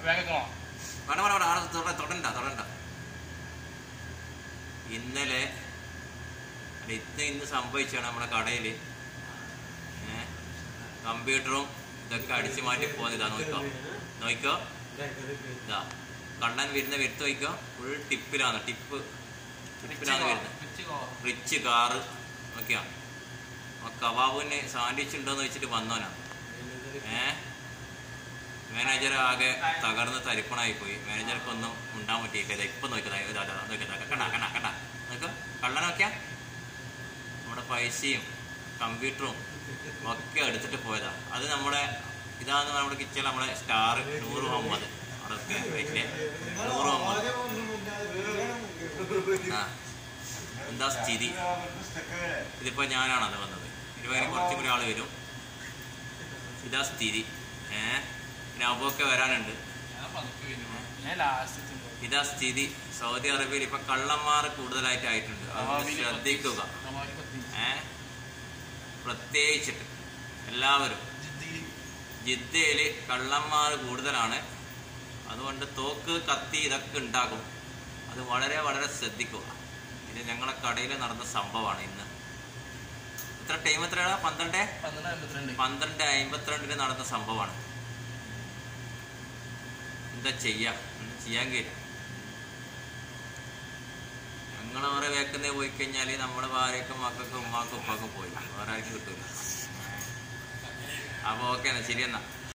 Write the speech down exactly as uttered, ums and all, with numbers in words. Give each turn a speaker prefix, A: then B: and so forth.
A: വേണ്ട വേണ്ട വേണ്ട ആടെ തൊടണ്ട തൊടണ്ട. ഇന്നലെ ഇന്ന് ഇന്ന് സംഭവിച്ചാണ് നമ്മുടെ കടയിൽ ഏഹ് കമ്പ്യൂട്ടറും ഇതൊക്കെ അടിച്ചു മാറ്റി പോകുന്നതാ. നോക്കോ നോക്കോ ഇതാ കണ്ണൻ വരുന്ന വരുത്ത് നോക്കോ. ഫുൾ ടിപ്പിലാണ്, ടിപ്പ് ടിപ്പിലാണ് വരുന്നത്. റിച്ച് കാറ് നോക്കിയാ. കബാബുവിന് സാൻഡ്വിച്ച് ഉണ്ടോന്ന് വെച്ചിട്ട് വന്നോനാ. ഏഹ് മാനേജർ ആകെ തകർന്ന് തരിപ്പണായി പോയി. മാനേജർക്കൊന്നും ഉണ്ടാൻ പറ്റിയില്ല. ഇപ്പൊ നോക്കിയതാ നോക്കിയതാ കണ്ട കണ്ട കണ്ട നോക്കോ. കള്ളൻ നോക്കിയാ നമ്മുടെ പൈസയും കമ്പ്യൂട്ടറും ഒക്കെ എടുത്തിട്ട് പോയതാ. അത് നമ്മുടെ ഇതാന്ന് നമ്മുടെ കിച്ചണിൽ നമ്മുടെ സ്റ്റാർ നൂറ് മുഹമ്മദ് അവിടെ വീട്ടിലെ നൂറ് മുഹമ്മദ്. ആ എന്താ സ്ഥിതി? ഇതിപ്പോ ഞാനാണത് വന്നത്. ഇരുപതിന് കുറച്ചും കൂടി ആള് വരും. ഇതാ സ്ഥിതി. ഏഹ് പിന്നെ അബുവൊക്കെ വരാനുണ്ട്. ഇതാ സ്ഥിതി. സൗദി അറേബ്യയിൽ ഇപ്പൊ കള്ളന്മാർ കൂടുതലായിട്ട് ആയിട്ടുണ്ട്. അതുകൊണ്ട് ശ്രദ്ധിക്കുക. ഏഹ് പ്രത്യേകിച്ചിട്ട് എല്ലാവരും ജിദ്ദയില് കള്ളന്മാർ കൂടുതലാണ്. അതുകൊണ്ട് തോക്ക് കത്തി ഇതൊക്കെ ഉണ്ടാകും. അത് വളരെ വളരെ ശ്രദ്ധിക്കുക. ഇത് ഞങ്ങളെ കടയിൽ നടന്ന സംഭവമാണ് ഇന്ന്. എത്ര ടൈം എത്രയാണ്? പന്ത്രണ്ട് പന്ത്രണ്ട് അമ്പത്തിരണ്ടിന് നടന്ന സംഭവമാണ്. എന്താ ചെയ്യാ? ഒന്നും ചെയ്യാൻ കഴിയില്ല. ഞങ്ങൾ അവരെ വേക്കുന്നേ പോയി കഴിഞ്ഞാൽ നമ്മുടെ ഭാര്യക്കും മക്കൾക്കും ഉമ്മാക്കും ഉപ്പാക്കും പോയി. വേറെ ആർക്കും കിട്ടൂല. അപ്പൊ ഓക്കെ എന്നാ, ശരി എന്നാ.